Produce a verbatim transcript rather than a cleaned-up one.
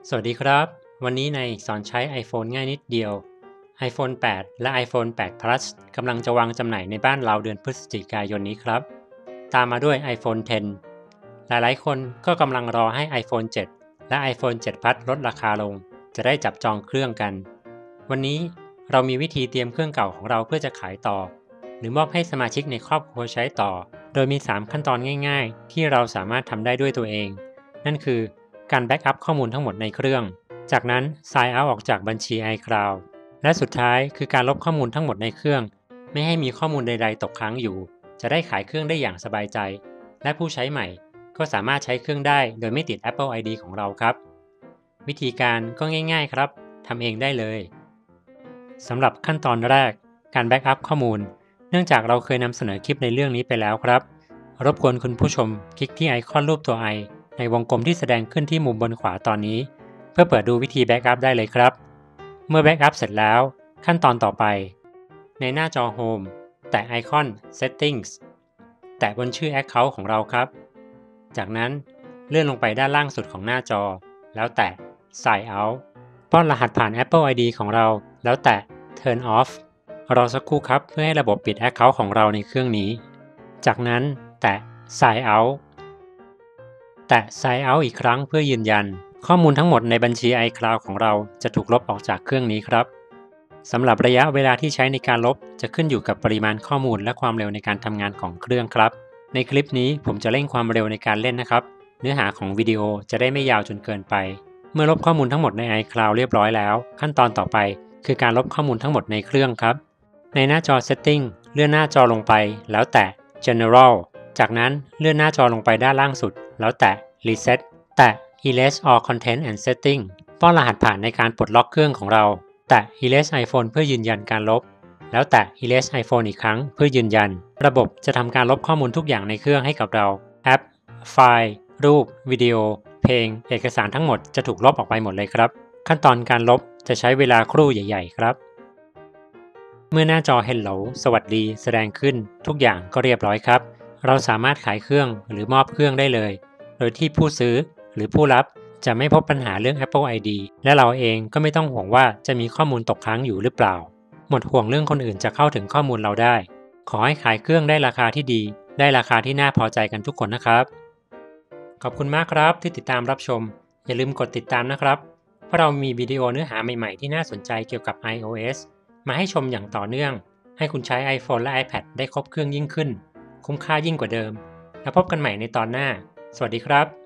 สวัสดีครับวันนี้ในสอนใช้ iPhone ง่ายนิดเดียว iPhone แปด และ iPhone แปด Plus กำลังจะวางจำหน่ายในบ้านเราเดือนพฤศจิกายนนี้ครับตามมาด้วย iPhone เท็น หลายๆคนก็กำลังรอให้ iPhone เซเว่น และ iPhone เซเว่น Plus ลดราคาลงจะได้จับจองเครื่องกันวันนี้เรามีวิธีเตรียมเครื่องเก่าของเราเพื่อจะขายต่อหรือมอบให้สมาชิกในครอบครัวใช้ต่อโดยมีสามขั้นตอนง่ายๆที่เราสามารถทำได้ด้วยตัวเองนั่นคือการแบ็กอัพข้อมูลทั้งหมดในเครื่องจากนั้น Sign Out ออกจากบัญชี iCloud และสุดท้ายคือการลบข้อมูลทั้งหมดในเครื่องไม่ให้มีข้อมูลใดๆตกค้างอยู่จะได้ขายเครื่องได้อย่างสบายใจและผู้ใช้ใหม่ก็สามารถใช้เครื่องได้โดยไม่ติด Apple ไอ ดี ของเราครับวิธีการก็ง่ายๆครับทำเองได้เลยสำหรับขั้นตอนแรกการแบ็กอัพข้อมูลเนื่องจากเราเคยนำเสนอคลิปในเรื่องนี้ไปแล้วครับรบกวนคุณผู้ชมคลิกที่ไอคอนรูปตัว I ในวงกลมที่แสดงขึ้นที่มุมบนขวาตอนนี้เพื่อเปิดดูวิธีแบ็กอัพได้เลยครับเมื่อแบ็กอัพเสร็จแล้วขั้นตอนต่อไปในหน้าจอ Home แตะไอคอน Settings แตะบนชื่อ Account ของเราครับจากนั้นเลื่อนลงไปด้านล่างสุดของหน้าจอแล้วแตะ Sign Out ป้อนรหัสผ่าน Apple ไอ ดี ของเราแล้วแตะ Turn Off รอสักครู่ครับเพื่อให้ระบบปิด Account ของเราในเครื่องนี้จากนั้นแตะ Sign Out แตะ Sign Out อีกครั้งเพื่อยืนยันข้อมูลทั้งหมดในบัญชี iCloud ของเราจะถูกลบออกจากเครื่องนี้ครับสำหรับระยะเวลาที่ใช้ในการลบจะขึ้นอยู่กับปริมาณข้อมูลและความเร็วในการทำงานของเครื่องครับในคลิปนี้ผมจะเร่งความเร็วในการเล่นนะครับเนื้อหาของวิดีโอจะได้ไม่ยาวจนเกินไปเมื่อลบข้อมูลทั้งหมดใน iCloud เรียบร้อยแล้วขั้นตอนต่อไปคือการลบข้อมูลทั้งหมดในเครื่องครับในหน้าจอ Setting เลื่อนหน้าจอลงไปแล้วแตะ General จากนั้นเลื่อนหน้าจอลงไปด้านล่างสุดแล้วแตะ Reset แตะ Erase all content and setting ป้อนรหัสผ่านในการปลดล็อกเครื่องของเราแตะ Erase iPhone เพื่อยืนยันการลบแล้วแตะ Erase iPhone อีกครั้งเพื่อยืนยันระบบจะทำการลบข้อมูลทุกอย่างในเครื่องให้กับเราแอปไฟล์รูปวิดีโอเพลงเอกสารทั้งหมดจะถูกลบออกไปหมดเลยครับขั้นตอนการลบจะใช้เวลาครู่ใหญ่ๆครับเมื่อหน้าจอ Hello สวัสดีแสดงขึ้นทุกอย่างก็เรียบร้อยครับเราสามารถขายเครื่องหรือมอบเครื่องได้เลยโดยที่ผู้ซื้อหรือผู้รับจะไม่พบปัญหาเรื่อง Apple ไอ ดี และเราเองก็ไม่ต้องห่วงว่าจะมีข้อมูลตกค้างอยู่หรือเปล่าหมดห่วงเรื่องคนอื่นจะเข้าถึงข้อมูลเราได้ขอให้ขายเครื่องได้ราคาที่ดีได้ราคาที่น่าพอใจกันทุกคนนะครับขอบคุณมากครับที่ติดตามรับชมอย่าลืมกดติดตามนะครับเพราะเรามีวิดีโอเนื้อหาใหม่ๆที่น่าสนใจเกี่ยวกับ iOS มาให้ชมอย่างต่อเนื่องให้คุณใช้ iPhone และ iPad ได้ครบเครื่องยิ่งขึ้นคุ้มค่ายิ่งกว่าเดิมแล้วพบกันใหม่ในตอนหน้าสวัสดีครับ